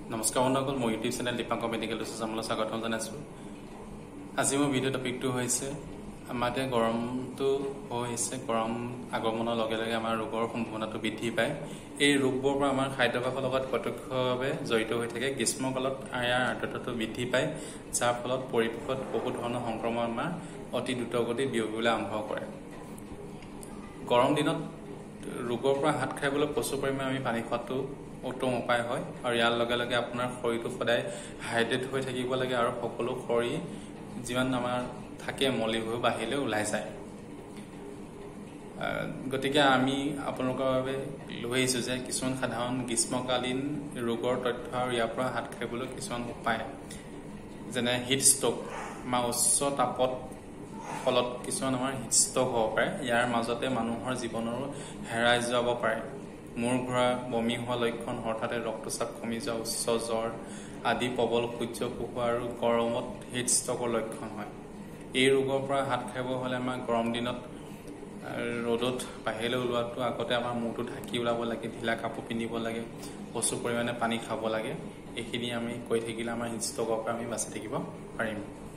নমস্কাৰ বন্ধুসকল, মই ইউটিউব চেনেল দীপাংকৰ মেডিকেল ৰিচাৰ্চলৈ স্বাগতম জনাইছোঁ। আজি মোৰ ভিডিঅ' টপিকটো হৈছে আমাৰ এতিয়া গৰমটো হৈছে, গৰম আগমনৰ লগে লগে আমাৰ ৰোগৰ সম্ভাৱনাটো বৃদ্ধি পায়। এই ৰোগবোৰৰ পৰা আমাৰ খাদ্যাভ্যাসৰ লগত প্ৰত্যক্ষভাৱে জড়িত হৈ থাকে। গ্ৰীষ্মকালত ইয়াৰ আৰ্দ্ৰতাটো বৃদ্ধি পায়, যাৰ ফলত পৰিৱেশত বহু ধৰণৰ সংক্ৰমণ আমাৰ অতি দ্ৰুতগতিত বিয়পিবলৈ আৰম্ভ কৰে। গৰম দিনত ৰোগৰ পৰা হাত সাৰিবলৈ প্ৰচুৰ পৰিমাণে আমি পানী খোৱাটো উত্তম উপায় হয়, আৰু ইয়াৰ লগে লগে আপোনাৰ শৰীৰটো সদায় হাইড্ৰেট হৈ থাকিব লাগে, আৰু সকলো শৰীৰ যিমান আমাৰ থাকে মলিবোৰ বাহিৰলৈ ওলাই যায়। গতিকে আমি আপোনালোকৰ বাবে লৈ আহিছোঁ যে কিছুমান সাধাৰণ গ্ৰীষ্মকালীন ৰোগৰ তথ্য আৰু ইয়াৰ পৰা হাত সাৰিবলৈ কিছুমান উপায়, যেনে হিট ষ্ট্ৰোক। আমাৰ উচ্চ তাপত ফলত কিছুমান আমাৰ হিট ষ্ট্ৰোক হ'ব পাৰে। ইয়াৰ মাজতে মানুহৰ জীৱনৰো হেৰাই যাব পাৰে। মূৰ ঘূৰা, বমি হোৱা লক্ষণ, হঠাতে ৰক্তচাপ কমি যোৱা, উচ্চ জ্বৰ আদি প্ৰবল সূৰ্য পোহোৱা আৰু গৰমত হিট ষ্ট্ৰোকৰ লক্ষণ হয়। এই ৰোগৰ পৰা হাত সাৰিব হ'লে আমাৰ গৰম দিনত ৰ'দত বাহিৰলৈ ওলোৱাটো আগতে আমাৰ মূৰটো ঢাকি ওলাব লাগে, ঢিলা কাপোৰ পিন্ধিব লাগে, প্ৰচুৰ পৰিমাণে পানী খাব লাগে। এইখিনি আমি কৰি থাকিলে আমাৰ হিট ষ্ট্ৰোকৰ পৰা আমি বাচি থাকিব পাৰিম।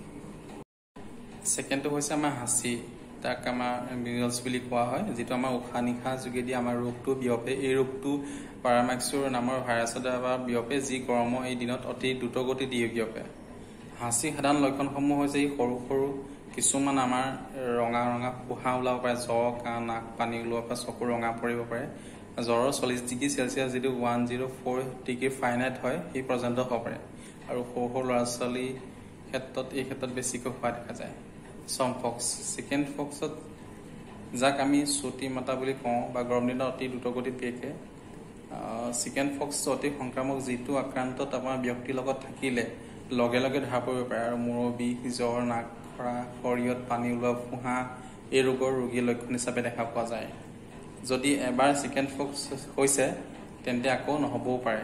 ছেকেণ্ডটো হৈছে আমাৰ হাঁচি, তাক আমাৰ মিজলছ বুলি কোৱা হয়, যিটো আমাৰ উশাহ নিশাহ যোগেদি আমাৰ ৰোগটো বিয়পে। এই ৰোগটো পাৰামাক্সুৰ নামৰ ভাইৰাছৰ দ্বাৰা বিয়পে, যি গৰমৰ এই দিনত অতি দ্ৰুতগতিত বিয়পে। হাঁচি সাধাৰণ লক্ষণসমূহ হৈছে সৰু সৰু কিছুমান আমাৰ ৰঙা ৰঙা পোহা ওলাব পাৰে, জ্বৰ, কাহ, নাক পানী ওলোৱাৰ পৰা চকু ৰঙা পৰিব পাৰে। জ্বৰৰ 40 ডিগ্ৰী চেলচিয়াছ যিটো 104 ডিগ্ৰী ফাৰেনহাইট হয়, সেই পৰ্যন্ত হ'ব পাৰে, আৰু সৰু সৰু ল'ৰা ছোৱালীৰ ক্ষেত্ৰত এই ক্ষেত্ৰত বেছিকৈ হোৱা দেখা যায়। চমপক্স, চিকেন পক্সত যাক আমি চুটি মাতা বুলি কওঁ বা গৰম দিনত অতি দ্ৰুতগতিত বিয়পে। চিকেন পক্স অতি সংক্ৰামক, যিটো আক্ৰান্তত আমাৰ ব্যক্তিৰ লগত থাকিলে লগে লগে ধৰা পৰিব পাৰে, আৰু মূৰৰ বিষ, জ্বৰ, নাক খৰা, শৰীৰত পানী ওলোৱা, ফুঁহা এই ৰোগৰ ৰোগীৰ লক্ষণ হিচাপে দেখা পোৱা যায়। যদি এবাৰ চিকেন পক্স হৈছে তেন্তে আকৌ নহ'বও পাৰে।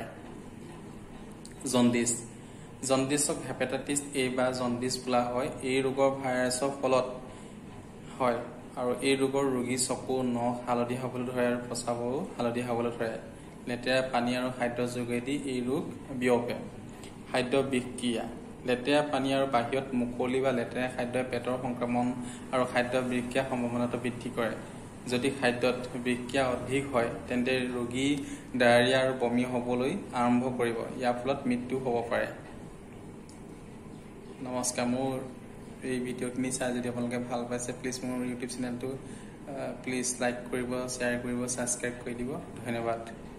জণ্ডিছ, জণ্ডিছক হেপাটাইটিছ এ বা জণ্ডিছ বোলা হয়। এই ৰোগৰ ভাইৰাছৰ ফলত হয়, আৰু এই ৰোগৰ ৰোগীৰ চকু, নখ হালধীয়া হ'বলৈ ধৰে আৰু প্ৰস্ৰাৱো হালধীয়া হ'বলৈ ধৰে। লেতেৰা পানী আৰু খাদ্যৰ যোগেদি এই ৰোগ বিয়পে। খাদ্য বিষক্ৰিয়া, লেতেৰা পানী আৰু বাহিৰত মুকলি বা লেতেৰা খাদ্যই পেটৰ সংক্ৰমণ আৰু খাদ্য বিষক্ৰিয়াৰ সম্ভাৱনাটো বৃদ্ধি কৰে। যদি খাদ্যত বিষক্ৰিয়া অধিক হয় তেন্তে ৰোগী ডায়েৰিয়া আৰু বমি হ'বলৈ আৰম্ভ কৰিব। ইয়াৰ ফলত মৃত্যু হ'ব পাৰে। নমস্কাৰ, মোৰ এই ভিডিঅ'খিনি চাই যদি আপোনালোকে ভাল পাইছে, প্লিজ মোৰ ইউটিউব চেনেলটো প্লিজ লাইক কৰিব, শ্বেয়াৰ কৰিব, ছাবস্ক্ৰাইব কৰি দিব। ধন্যবাদ।